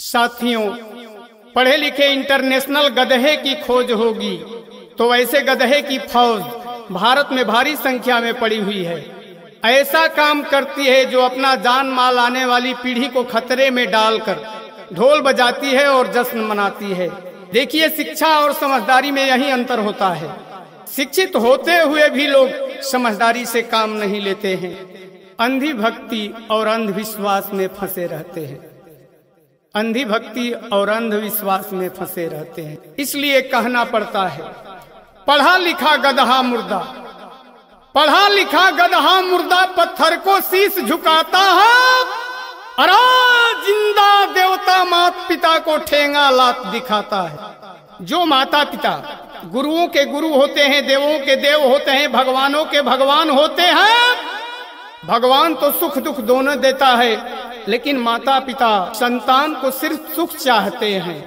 साथियों, पढ़े लिखे इंटरनेशनल गधे की खोज होगी तो वैसे गधे की फौज भारत में भारी संख्या में पड़ी हुई है। ऐसा काम करती है जो अपना जान माल आने वाली पीढ़ी को खतरे में डालकर ढोल बजाती है और जश्न मनाती है। देखिए, शिक्षा और समझदारी में यही अंतर होता है। शिक्षित होते हुए भी लोग समझदारी से काम नहीं लेते हैं, अंधी भक्ति और अंधविश्वास में फंसे रहते हैं। अंधी भक्ति और अंधविश्वास में फंसे रहते हैं। इसलिए कहना पड़ता है, पढ़ा लिखा गधा मुर्दा, पढ़ा लिखा गधा मुर्दा पत्थर को शीश झुकाता है। अरे जिंदा देवता माता पिता को ठेंगा लात दिखाता है। जो माता पिता गुरुओं के गुरु होते हैं, देवों के देव होते हैं, भगवानों के भगवान होते हैं। भगवान तो सुख दुख दोनों देता है, लेकिन माता पिता संतान को सिर्फ सुख चाहते हैं।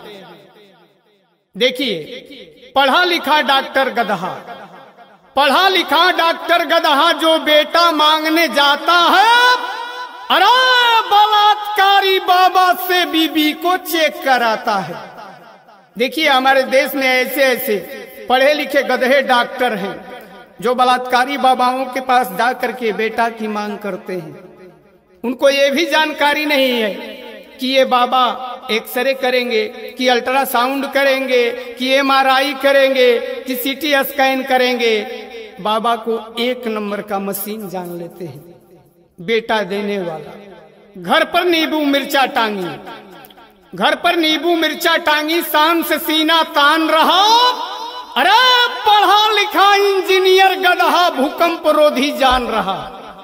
देखिए, पढ़ा लिखा डॉक्टर गधा, पढ़ा लिखा डॉक्टर गधा जो बेटा मांगने जाता है, अरे बलात्कारी बाबा से बीबी को चेक कराता है। देखिए, हमारे देश में ऐसे ऐसे पढ़े लिखे गधे डॉक्टर हैं जो बलात्कारी बाबाओं के पास जाकर के बेटा की मांग करते हैं। उनको ये भी जानकारी नहीं है कि ये बाबा एक्सरे करेंगे, कि अल्ट्रासाउंड करेंगे, कि MRI करेंगे, कि CT स्कैन करेंगे। बाबा को एक नंबर का मशीन जान लेते हैं, बेटा देने वाला। घर पर नींबू मिर्चा टांगी, घर पर नींबू मिर्चा टांगी, शान से सीना तान रहा। अरे पढ़ा लिखा इंजीनियर गधा भूकंप रोधी जान रहा।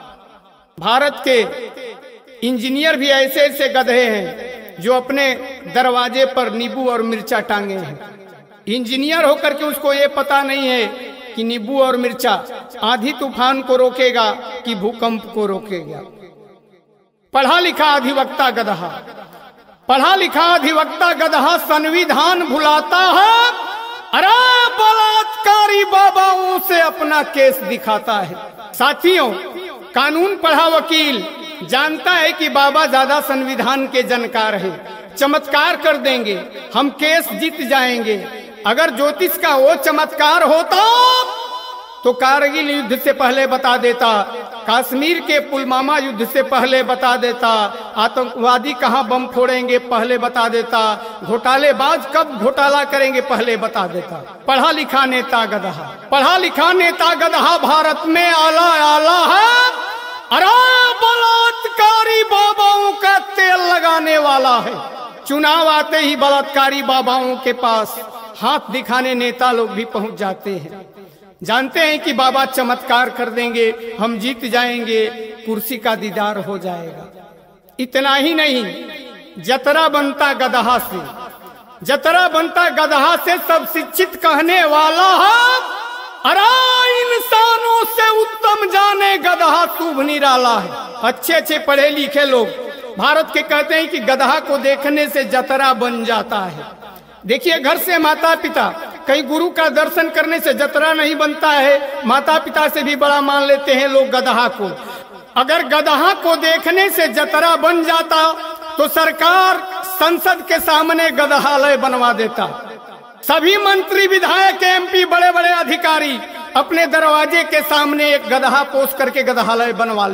भारत के इंजीनियर भी ऐसे ऐसे गधे हैं जो अपने दरवाजे पर नींबू और मिर्चा टांगे हैं। इंजीनियर होकर के उसको ये पता नहीं है कि नींबू और मिर्चा आंधी तूफान को रोकेगा कि भूकंप को रोकेगा। पढ़ा लिखा अधिवक्ता गधा, पढ़ा लिखा अधिवक्ता गधा संविधान भुलाता है। अरे बलात्कारी बाबाओं से अपना केस दिखाता है। साथियों, कानून पढ़ा वकील जानता है कि बाबा ज्यादा संविधान के जानकार हैं, चमत्कार कर देंगे, हम केस जीत जाएंगे। अगर ज्योतिष का वो चमत्कार होता तो कारगिल युद्ध से पहले बता देता, कश्मीर के पुलवामा युद्ध से पहले बता देता, आतंकवादी कहां बम फोड़ेंगे पहले बता देता, घोटालेबाज कब घोटाला करेंगे पहले बता देता। पढ़ा लिखा नेता गधा, पढ़ा लिखा नेता गधा भारत में आला आला है। अरे बलात्कारी बाबाओं का तेल लगाने वाला है। चुनाव आते ही बलात्कारी बाबाओं के पास हाथ दिखाने नेता लोग भी पहुंच जाते हैं। जानते हैं कि बाबा चमत्कार कर देंगे, हम जीत जाएंगे, कुर्सी का दीदार हो जाएगा। इतना ही नहीं, जतरा बनता गधा से, जतरा बनता गधा से सब शिक्षित कहने वाला है। अरे इंसानों से उत्तम जाने गधा शुभ निराला है। अच्छे अच्छे पढ़े लिखे लोग भारत के कहते हैं कि गधा को देखने से जतरा बन जाता है। देखिए, घर से माता पिता, कहीं गुरु का दर्शन करने से जतरा नहीं बनता है। माता पिता से भी बड़ा मान लेते हैं लोग गधा को। अगर गधा को देखने से जतरा बन जाता तो सरकार संसद के सामने गधालय बनवा देता। सभी मंत्री, विधायक, MP, बड़े बड़े अधिकारी अपने दरवाजे के सामने एक गधा पोस करके गधालय बनवा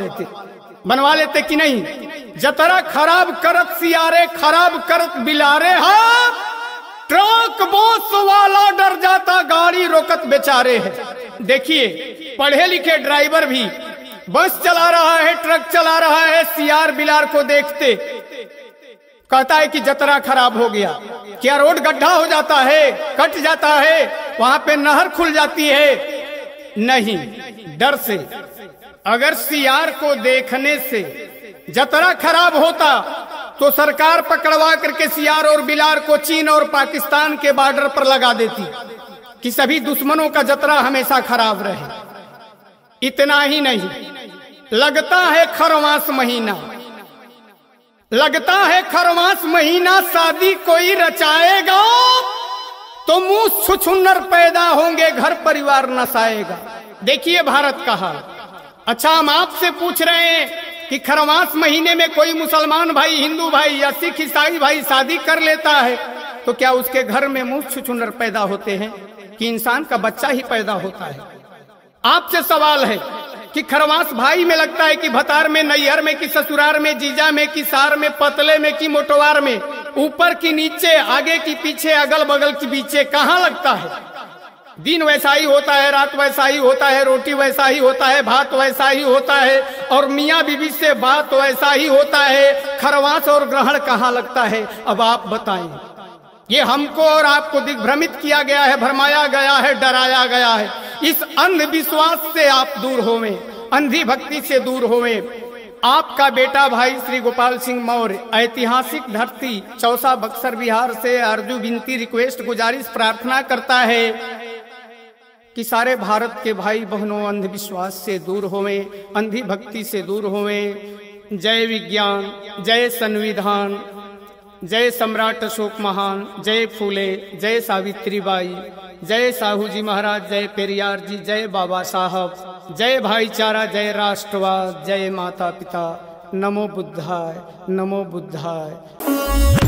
लेते कि नहीं। जतरा खराब करत सियारे, खराब करत बिलारे है। ट्रक बस वाला डर जाता, गाड़ी रोकत बेचारे है। देखिए, पढ़े लिखे ड्राइवर भी बस चला रहा है, ट्रक चला रहा है, सियार बिलार को देखते कहता है कि जतरा खराब हो गया। क्या रोड गड्ढा हो जाता है, कट जाता है, वहां पे नहर खुल जाती है? नहीं, डर से। अगर सियार को देखने से जतरा खराब होता तो सरकार पकड़वा करके सियार और बिलार को चीन और पाकिस्तान के बॉर्डर पर लगा देती कि सभी दुश्मनों का जतरा हमेशा खराब रहे। इतना ही नहीं, लगता है खरवास महीना, लगता है खरवास महीना, शादी कोई रचाएगा तो मुंह छुछुन्नर पैदा होंगे, घर परिवार नसाएगा। देखिए भारत का हाल। अच्छा, हम आपसे पूछ रहे हैं कि खरवास महीने में कोई मुसलमान भाई, हिंदू भाई या सिख ईसाई भाई शादी कर लेता है तो क्या उसके घर में मुंह छुछुनर पैदा होते हैं कि इंसान का बच्चा ही पैदा होता है? आपसे सवाल है कि खरवास भाई में लगता है कि भतार में, नैहर में, कि ससुरार में, जीजा में, कि सार में, पतले में, कि मोटवार में, ऊपर की नीचे, आगे की पीछे, अगल बगल की पीछे, कहाँ लगता है? दिन वैसा ही होता है, रात वैसा ही होता है, रोटी वैसा ही होता है, भात वैसा ही होता है, और मियाँ बीवी से बात वैसा ही होता है। खरवास और ग्रहण कहाँ लगता है? अब आप बताएं। ये हमको और आपको दिग्भ्रमित किया गया है, भरमाया गया है, डराया गया है। इस अंधविश्वास से आप दूर होवें, अंधी भक्ति से दूर होवें। आपका बेटा भाई श्री गोपाल सिंह मौर्य ऐतिहासिक धरती चौसा बक्सर बिहार से अर्जू विनती, रिक्वेस्ट, गुजारिश, प्रार्थना करता है कि सारे भारत के भाई बहनों अंधविश्वास से दूर होवें, अंधी भक्ति से दूर होवें। जय विज्ञान, जय संविधान, जय सम्राट अशोक महान, जय फूले, जय सावित्रीबाई, जय साहू जी महाराज, जय पेरियार जी, जय बाबा साहब, जय भाईचारा, जय राष्ट्रवाद, जय माता पिता। नमो बुद्धाय, नमो बुद्धाय।